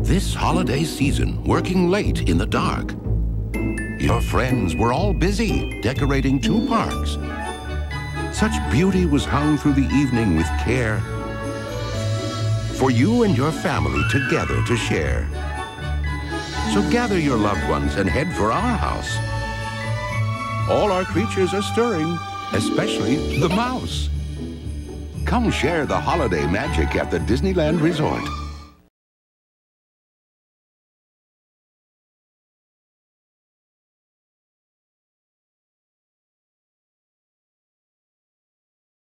This holiday season, working late in the dark. Your friends were all busy decorating 2 parks. Such beauty was hung through the evening with care for you and your family together to share. So gather your loved ones and head for our house. All our creatures are stirring, especially the mouse. Come share the holiday magic at the Disneyland Resort.